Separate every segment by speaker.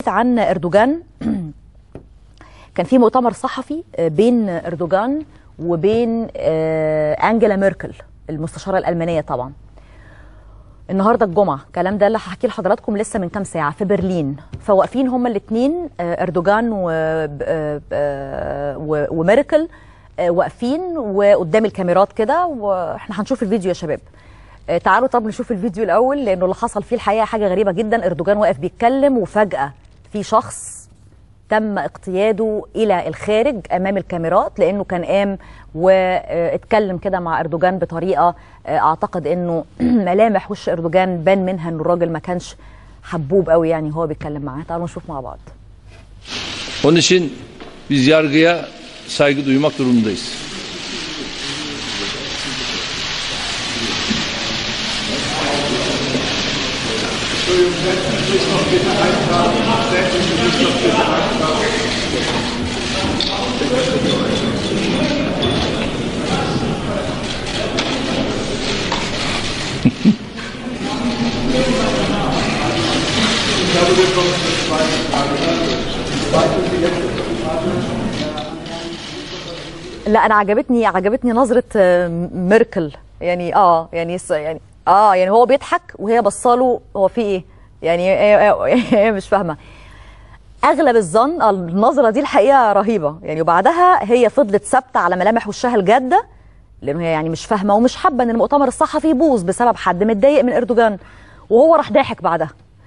Speaker 1: عن اردوغان. كان في مؤتمر صحفي بين اردوغان وبين انجيلا ميركل المستشاره الالمانيه طبعا النهارده الجمعه. الكلام ده اللي هحكيه لحضراتكم لسه من كام ساعه في برلين. فواقفين هما الاثنين اردوغان وميركل واقفين وقدام الكاميرات كده، واحنا هنشوف الفيديو يا شباب. تعالوا طب نشوف الفيديو الاول، لانه اللي حصل فيه الحقيقه حاجه غريبه جدا. اردوغان واقف بيتكلم وفجاه في شخص تم اقتياده الى الخارج امام الكاميرات، لانه كان قام واتكلم كده مع اردوغان بطريقه اعتقد انه ملامح وش اردوغان بان منها انه الراجل ما كانش حبوب قوي يعني هو بيتكلم معاه. تعالوا نشوف مع بعض.
Speaker 2: Onun için biz yargıya saygı duymak durumundayız.
Speaker 1: لا انا عجبتني نظره ميركل يعني يعني هو بيضحك وهي بصاله هو في ايه يعني هي مش فاهمه. اغلب الظن النظره دي الحقيقه رهيبه يعني، وبعدها هي فضلت ثابته على ملامح وشها الجاده، لان هي يعني مش فاهمه ومش حابه ان المؤتمر الصحفي يبوظ بسبب حد متضايق من اردوغان، وهو راح ضاحك بعدها.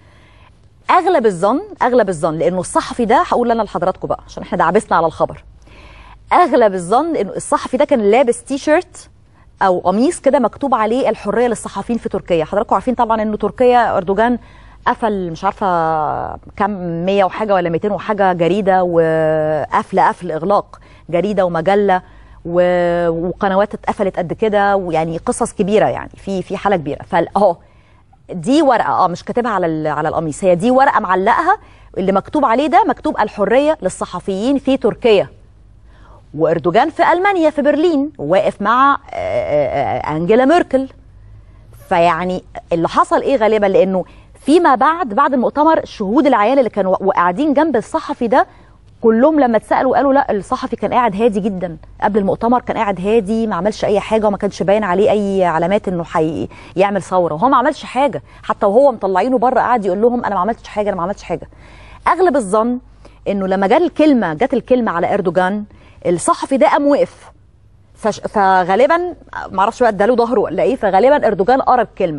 Speaker 1: اغلب الظن لانه الصحفي ده هقول انا لحضراتكم بقى عشان احنا دعبسنا على الخبر. اغلب الظن انه الصحفي ده كان لابس تي شيرت او قميص كده مكتوب عليه الحريه للصحفيين في تركيا. حضراتكم عارفين طبعا انه تركيا اردوغان قفل مش عارفه كم 100 وحاجه ولا 200 وحاجه جريده، وقفل اغلاق جريده ومجله وقنوات اتقفلت قد كده، ويعني قصص كبيره يعني في حاله كبيره. فاهو دي ورقه مش كاتبها على القميص، هي دي ورقه معلقها اللي مكتوب عليه ده مكتوب الحريه للصحفيين في تركيا. واردوغان في المانيا في برلين واقف مع انجيلا ميركل. فيعني اللي حصل ايه غالبا، لانه فيما بعد المؤتمر شهود العيان اللي كانوا قاعدين جنب الصحفي ده كلهم لما اتسالوا قالوا لا الصحفي كان قاعد هادي جدا قبل المؤتمر، كان قاعد هادي ما عملش اي حاجه وما كانش باين عليه اي علامات انه يعمل ثوره، وهو ما عملش حاجه حتى وهو مطلعينه بره قاعد يقول لهم انا ما عملتش حاجه. اغلب الظن انه لما جت الكلمه على اردوغان الصحفي ده قام وقف، فغالبا ما اعرفش بقى اداله ظهره ولا ايه، فغالبا اردوغان قرا الكلمه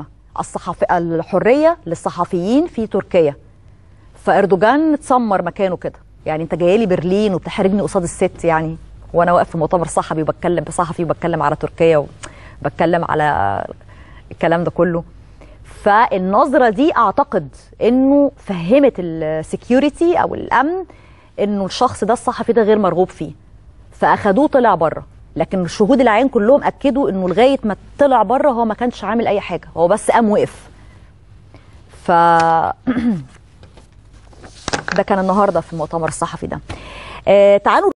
Speaker 1: الحريه للصحفيين في تركيا. فاردوغان اتسمر مكانه كده، يعني انت جاي لي برلين وبتحرجني قصاد الست يعني، وانا واقف في مؤتمر صحفي وبتكلم على تركيا وبتكلم على الكلام ده كله. فالنظره دي اعتقد انه فهمت السكيورتي او الامن انه الشخص ده الصحفي ده غير مرغوب فيه، فاخدوه طلع بره. لكن شهود العين كلهم اكدوا انه لغايه ما طلع بره هو ما كانش عامل اي حاجه، هو بس قام وقف. ف ده كان النهارده في المؤتمر الصحفي ده. تعالوا